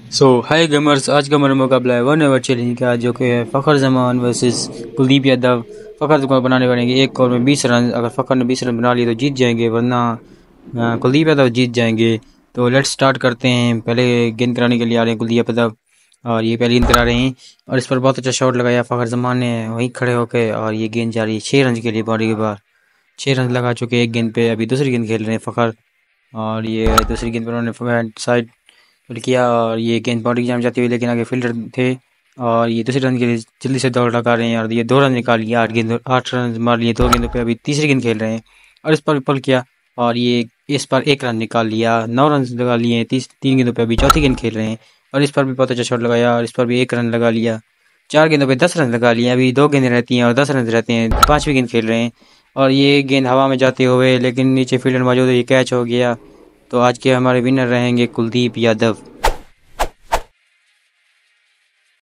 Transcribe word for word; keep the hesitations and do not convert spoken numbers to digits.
सो हाय gamers, आज का हमारा मुकाबला है वन ओवर चैलेंज का, जो कि है फ़खर जमान वर्सेस कुलदीप यादव। फ़खर को बनाने पड़ेंगे एक ओवर में बीस रन। अगर फ़खर ने बीस रन बना लिए तो जीत जाएंगे, वरना अ, कुलदीप यादव जीत जाएंगे। तो लेट्स स्टार्ट करते हैं। पहले गेंद कराने के लिए आ रहे हैं कुलदीप यादव, और ये पहली गेंद करा रहे हैं। और इस पर बहुत अच्छा शॉट लगाया फ़खर जमान ने वहीं खड़े होकर, और ये गेंद जा रही है छः रन के लिए। बॉडी के बाहर छः रन लगा चुके हैं एक गेंद पे। अभी दूसरी गेंद खेल रहे हैं फ़खर, और ये दूसरी गेंद पर उन्होंने साइड फील्ड किया, और ये गेंद बाउंड्री की जाम जाती हुई, लेकिन आगे फील्डर थे, और ये दूसरे रन के लिए जल्दी से दौड़ लगा रहे हैं, और ये दो रन निकाल लिया। आठ गेंद आठ रन मार लिए दो गेंदों पे। अभी तीसरी गेंद खेल रहे हैं, और इस पर विफल किया, और ये इस पर एक रन निकाल लिया। नौ रन लगा लिए हैं तीस तीन गेंदों पे। अभी चौथी गेंद खेल रहे हैं, और इस पर भी बहुत अच्छा शॉट लगाया, और इस पर भी एक रन लगा लिया। चार गेंदों पे दस रन लगा लिए। अभी दो गेंदें रहती हैं और दस रन रहते हैं। पांचवी गेंद खेल रहे हैं, और ये गेंद हवा में जाते हुए, लेकिन नीचे फील्डर मौजूद है, ये कैच हो गया। तो आज के हमारे विनर रहेंगे कुलदीप यादव।